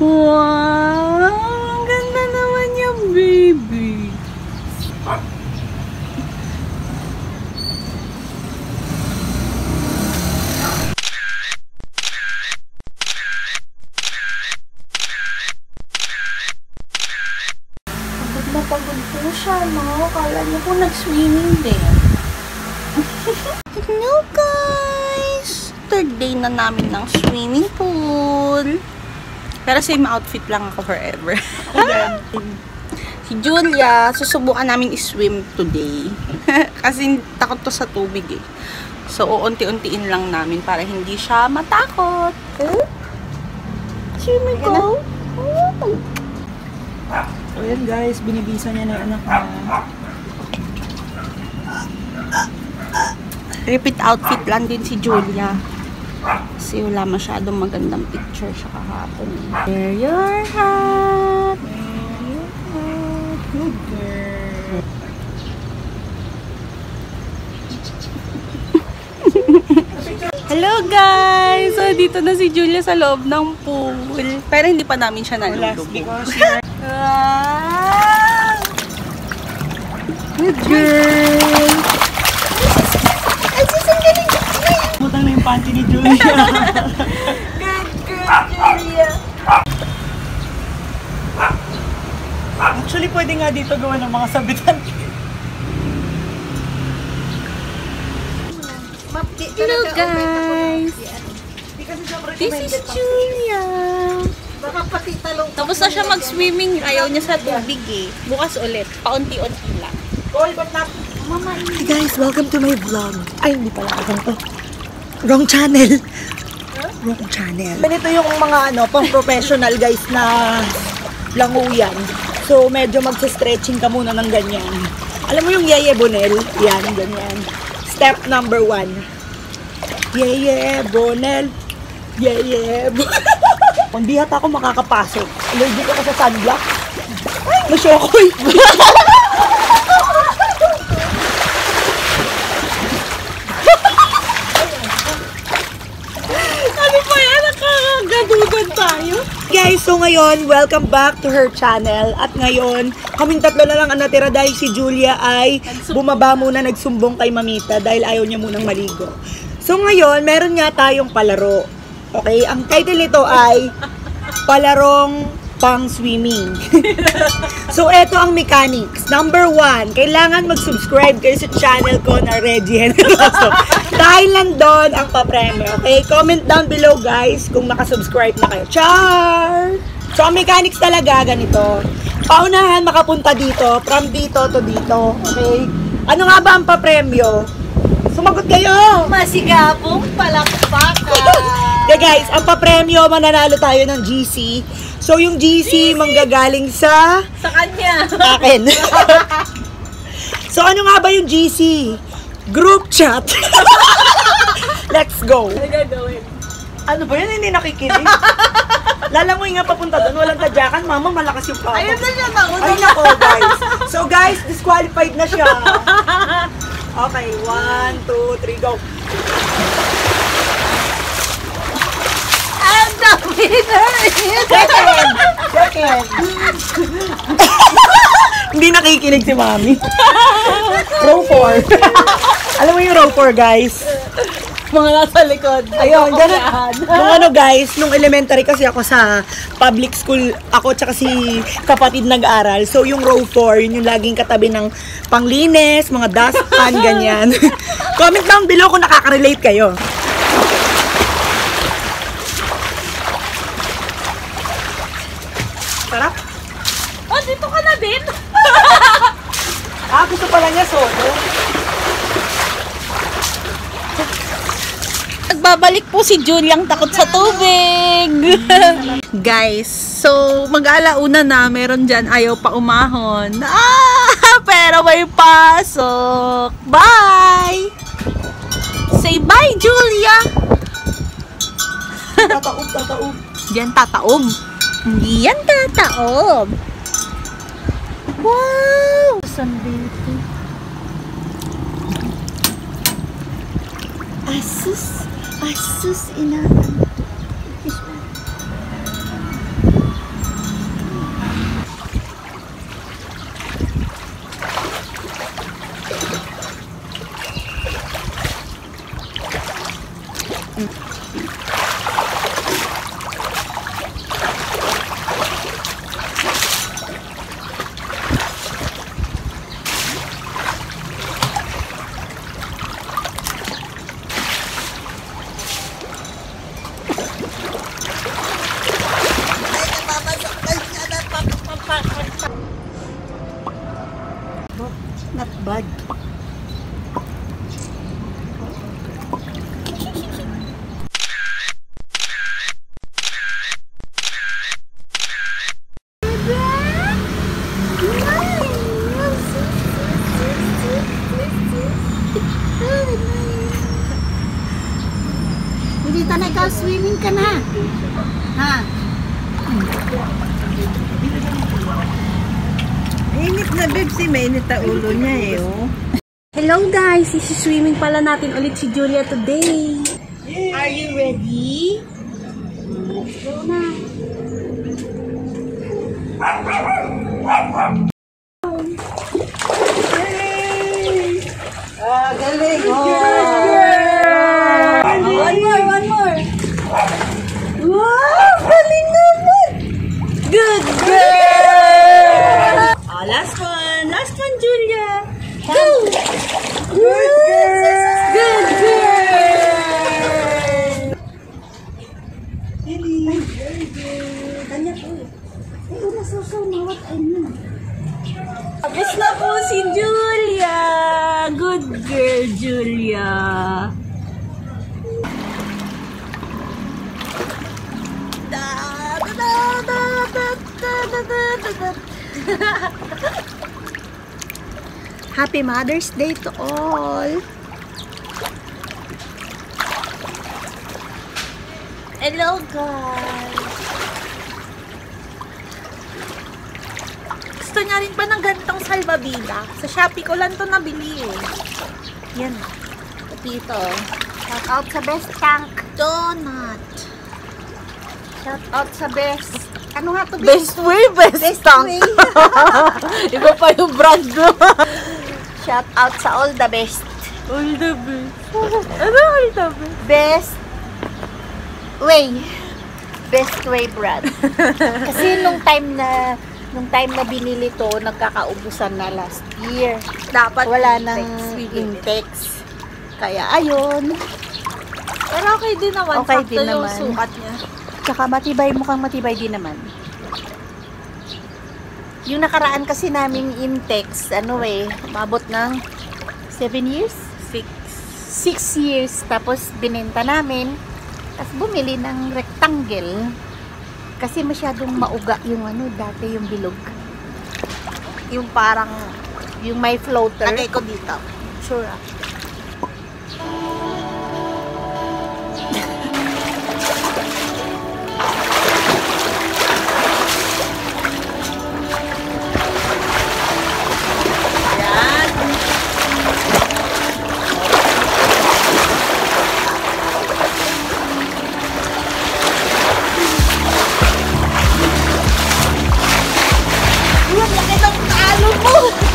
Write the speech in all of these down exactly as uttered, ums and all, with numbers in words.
Wow! Ang ganda naman niya, baby. Pagod na pagod po siya, no? Kala niyo po nag-swimming din. Hello, guys! Third day na namin ng swimming pool. Pero same outfit lang ako forever. Si Julia, susubukan namin i-swim today. Kasi takot to sa tubig eh. So, uunti-untiin lang namin para hindi siya matakot. Eh? Swimming ko. So yan guys, binibisa niya na yung anak niya. Repeat outfit lang din si Julia. Kasi wala masyadong magandang picture siya kahapon. Wear your hat. Wear your hat. Good girl. Hello guys! So, dito na si Julia sa loob ng pool. Pero hindi pa namin siya nalulubog. Because you're... Ah! Good girl! Ay, sis, ang galing! Mutang na yung panty ni Julia. Good girl, Julia! Actually, pwede nga dito gawa ng mga sabitan. Hello guys! This is Julia! Tapos na siya mag-swimming. Ayaw niya sa tubig eh. Bukas ulit. Paunti-unti lang. Hey guys, welcome to my vlog. Ay, hindi pala ako to. Wrong channel. Wrong channel. Ganito yung mga ano, pang-professional guys na languyan. So, medyo magsa-stretching ka muna ng ganyan. Alam mo yung Yeye Bonel? Yan, ganyan. Step number one. Yeye Bonel. Yeye Bonel. Hindi hata ako makakapasok. Allergic ako sa sunblock. Ay, masyokoy. Ano pa yan? Nakakagadugan tayo. Guys, so ngayon, welcome back to her channel. At ngayon, kaming tatlo na lang ang natira dahil si Julia ay bumaba muna, nagsumbong kay Mamita dahil ayaw niya munang maligo. So ngayon, meron nga tayong palaro. Okay, ang title nito ay Palarong Pang-Swimming. So, eto ang mechanics. Number one, kailangan mag-subscribe kayo sa channel ko na Reggie Generoso. Dahil nandun ang papremyo. Okay, comment down below guys kung nakasubscribe na kayo. Char! So, ang mechanics talaga ganito. Paunahan makapunta dito, from dito to dito. Okay? Ano nga ba ang papremyo? Sumagot kayo! Masigabong palakpakan. Okay guys, ang papremyo, mananalo tayo ng G C. So yung G C, manggagaling sa Sa kanya. akin. So ano nga ba yung G C? Group chat. Let's go. Ano gagawin? Ano ba yan? Hindi nakikinig. Lalangoy nga papunta doon, walang tadyakan. Mama, malakas yung pako. Ayun na siya, nauna. Ay nako guys. So guys, disqualified na siya. Okay, one, two, three, go. I'm the winner! Second! Second! Hindi nakikinig si Mami. Row four. Alam mo yung row four, guys? Mga nasa likod. Ayun, ganun. Nung ano guys, nung elementary kasi ako sa public school, ako tsaka si kapatid nag-aral. So yung row four, yun yung laging katabi ng panglinis, mga dustpan, ganyan. Comment down below kung nakaka-relate kayo. Sarap? Oh, dito ka na din? Ah, gusto pala niya solo. Nagbabalik po si Juliang takot sa tubig. Guys, so mag-alauna na, meron dyan ayaw pa umahon. Ah, pero may pasok. Bye! Say bye, Julia! Tataob, tataob. Diyan tataob. Diyan tataob. Wow! Sunbathing. Asus. Asus, ina. Mag-swimming ka na. Ha? Init na, babe. Si mainit na ulo niya eh, oh. Hello guys! Isi-swimming pala natin ulit si Julia today. Are you ready? Go na. Ah, galing. Oh. One more, one more. Wow, galing naman. Good girl. Oh, last one. Last one, Julia. Go. Good girl. Good girl. Really? Very good. Kanya po eh. Ay, una suso, mawat ay na. Tapos na po si Julia. Good girl, Julia. Happy Mother's Day to all! Hello, guys. Gusto niya rin pa ng ganitong salbabida. Sa Shopee ko lang to nabili eh. Yan. Dito. Shout out sa best tank. Donut. Shout out sa best. Ano nga to? Best way, best, Best tank. way. Iba pa yung brand mo. Shout out sa all the best. All the best. Ano all the best? Best way. Best way brand. Kasi nung time na nung time na binili to, nagkakaubusan na last year. Dapat Wala Intex, nang bibili. Intex. Kaya ayun. Pero okay din naman. Okay Sakto din yung naman. sukat niya. Tsaka matibay, mukhang matibay din naman. Yung nakaraan kasi naming Intex, ano eh, umabot ng seven years? Six. six years. Tapos binenta namin. Tapos bumili ng rectangle. Kasi masyadong mauga yung ano, dati yung bilog. Yung parang Yung may floater. lagay ko dito. Sure ah. Ang laki ng talo mo!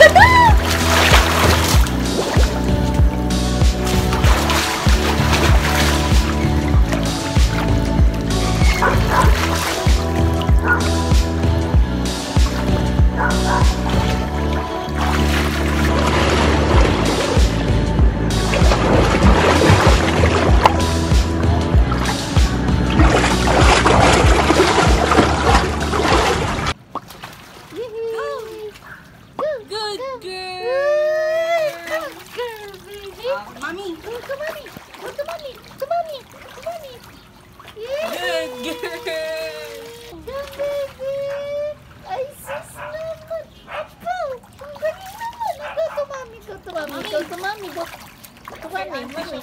Good girl! Mami, go to mommy. Go to mommy. To mommy. To mommy. Good girl! Go, baby. Ay, sis naman. Apo, ang galing naman. Go to mommy. Go to mommy. Go to mommy. Go to mommy. Mommy.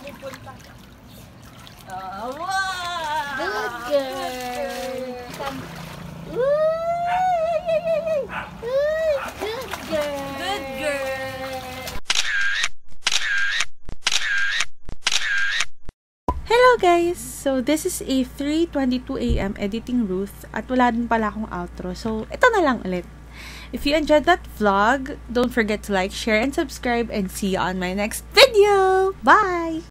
Oh, wow! Good girl. Come. Ooh, ay, ay, ay, ay. Ay, good girl. Good girl! Hello guys! So this is a three twenty-two a m editing Ruth at wala din pala akong outro. So ito na lang ulit. If you enjoyed that vlog, don't forget to like, share, and subscribe and see you on my next video! Bye!